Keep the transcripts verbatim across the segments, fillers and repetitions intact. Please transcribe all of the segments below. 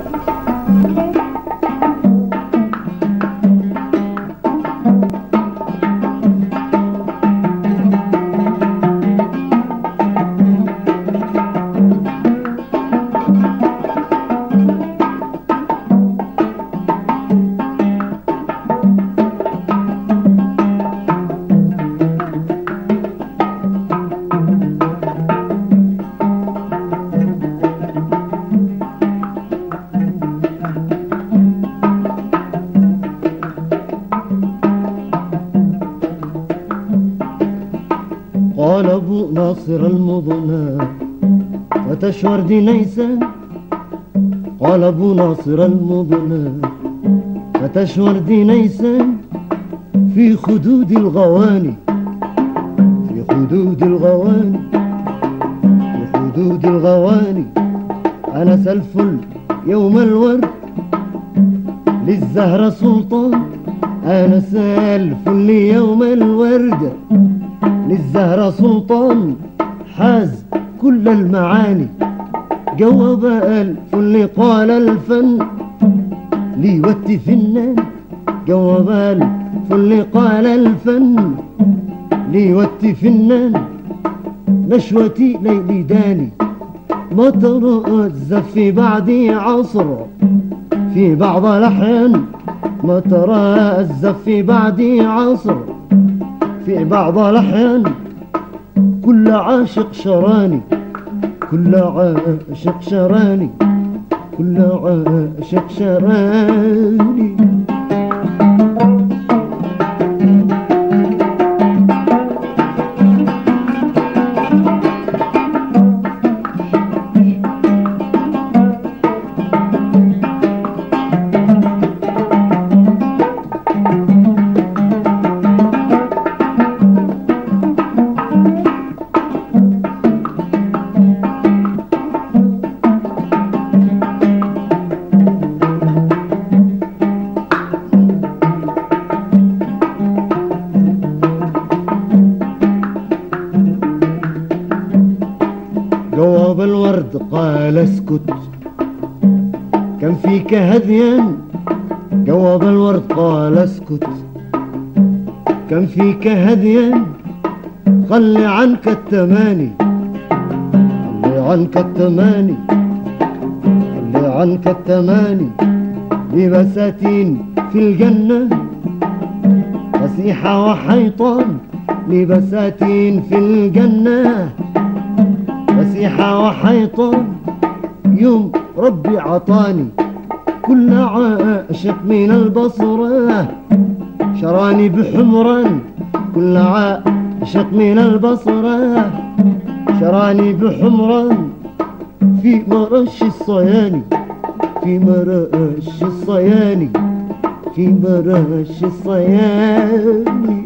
قال أبو ناصر المضنى فتشور دي نيسان. قال أبو ناصر المضنى فتشور دي نيسان في خدود الغواني، في خدود الغواني، في خدود الغواني. أنا سلفل يوم الورد للزهرة سلطان، أنا سلفل يوم الورد للزهرة سلطان. حاز كل المعاني جواب ألف اللي قال الفن لي وتي فنان. جواب ألف اللي قال الفن لي وتي فنان. نشوتي ليلي داني مطر الزف في بعدي عصر، في بعض الأحيان مطر الزف في بعدي عصر، في بعض الأحيان. كل عاشق شراني، كل عاشق شراني، كل عاشق شراني. جواب الورد قال اسكت كان فيك هذيان. جواب الورد قال اسكت كان فيك هذيان. خلي عنك التماني، خلي عنك التماني، خلي عنك التماني. لبساتين في الجنة فسيحة وحيطان، لبساتين في الجنة فسيحة وحيطان. يوم ربي عطاني كل عاشق من البصرة شراني بحمران. كل عاشق من البصرة شراني بحمران. في مرش الصياني، في مرش الصياني، في مرش الصياني.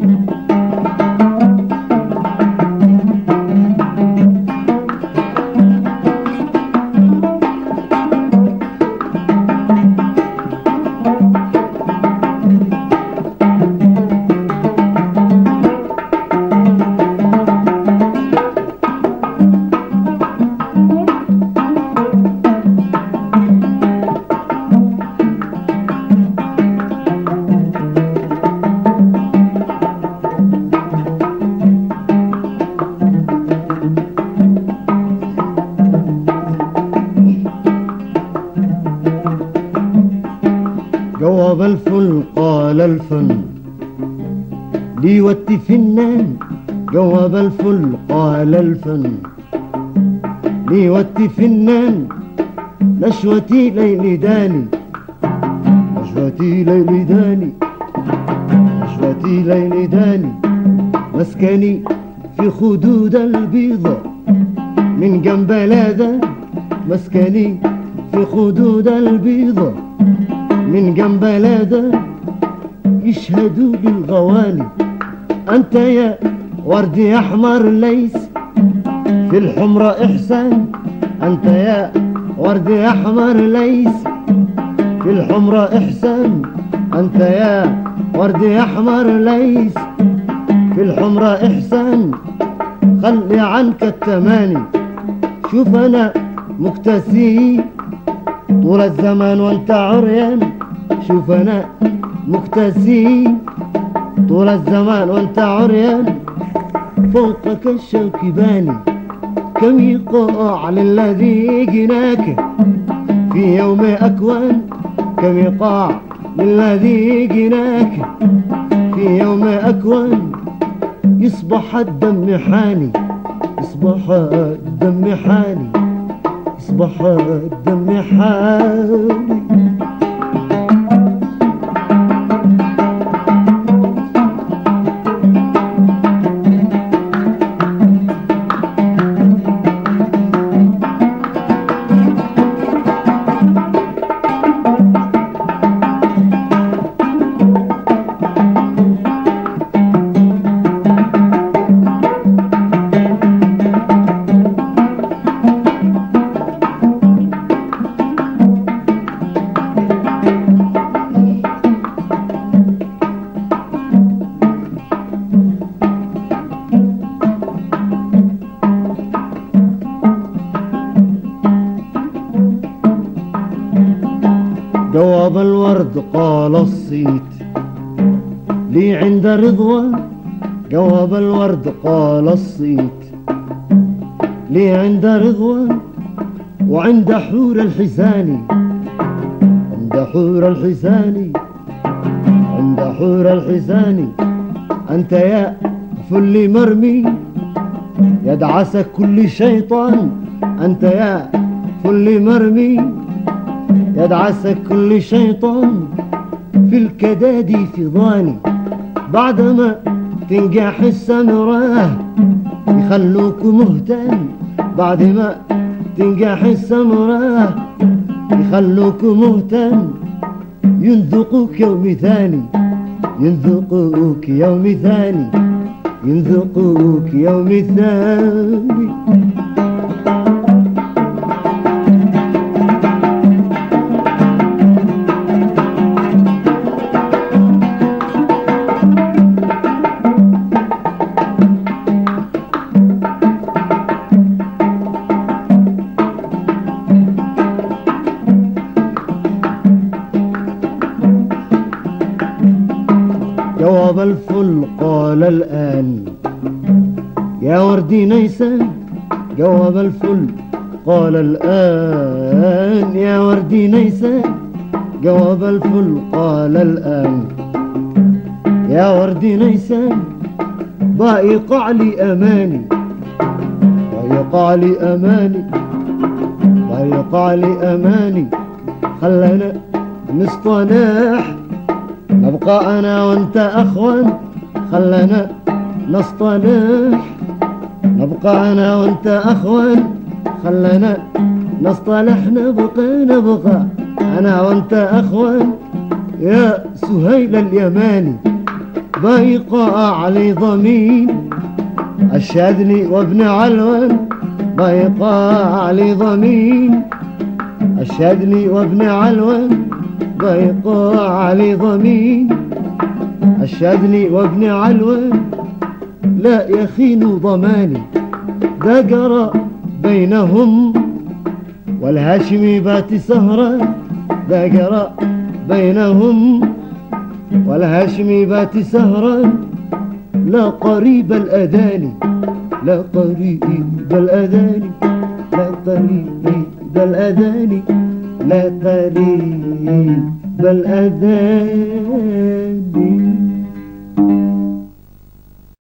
جواب الفل قال الفن لي وتي فنان. جواب الفل قال الفن لي وتي فنان. نشوتي ليلي داني، نشوتي ليلي داني، نشوتي ليلي داني. مسكني في خدود البيضة من جنب لاذا. مسكني في خدود البيضة من جنب لاذا. يشهدوا لي الغواني أنت يا وردي أحمر ليس في الحمرة إحسان. أنت يا وردي أحمر ليس في الحمرة إحسان. أنت يا وردي أحمر ليس في الحمرة إحسان. خلي عنك التماني، شوف أنا مكتسي طول الزمان وانت عريان شوف انا مكتسي، طول الزمان وانت عريان فوقك الشوك باني، كم يقع للذي جناك في يوم أكوان، كم يقع للذي جناك في يوم أكوان. يصبح الدم حاني، يصبح الدم حاني، يصبح الدم حاني. جواب الورد قال الصيت لي عند رضوان، جواب الورد قال الصيت لي عند رضوان، وعند حور الحساني، عند حور الحساني، عند حور الحساني. أنت يا فل مرمي يدعسك كل شيطان، أنت يا فل مرمي يدعسك كل شيطان. في الكداد في ضاني بعدما تنجح السمراه يخلوك مهتم، بعد ما تنجح السمراه يخلوك مهتم. ينذقوك يوم ثاني، ينذقوك يوم ثاني، ينذقوك يوم ثاني. جواب الفل قال الآن يا وردي نيسان، جواب الفل قال الآن يا وردي نيسان، جواب الفل قال الآن يا وردي نيسان. ضايق لي أماني، ضايق لي أماني، ضايق لي أماني. خلنا نصطلح نبقى أنا وأنت أخوان، خلنا نصطلح نبقى أنا وأنت أخوان، خلنا نصطلح نبقى نبقى أنا وأنت أخوان. يا سهيل اليماني ضيق علي ضمين الشاذلي وابن علوان، ضيق علي ضمين الشاذلي وابن علوان، ضيق علي ضمين الشاذلي وابن علوان. لا يخين ضماني ذا جرى بينهم، والهاشمي بات سهران ذا جرى بينهم، والهاشمي بات سهران. لا قريب الأذان، لا قريب الأذان، لا قريب الأذان، لا قريب الأذان.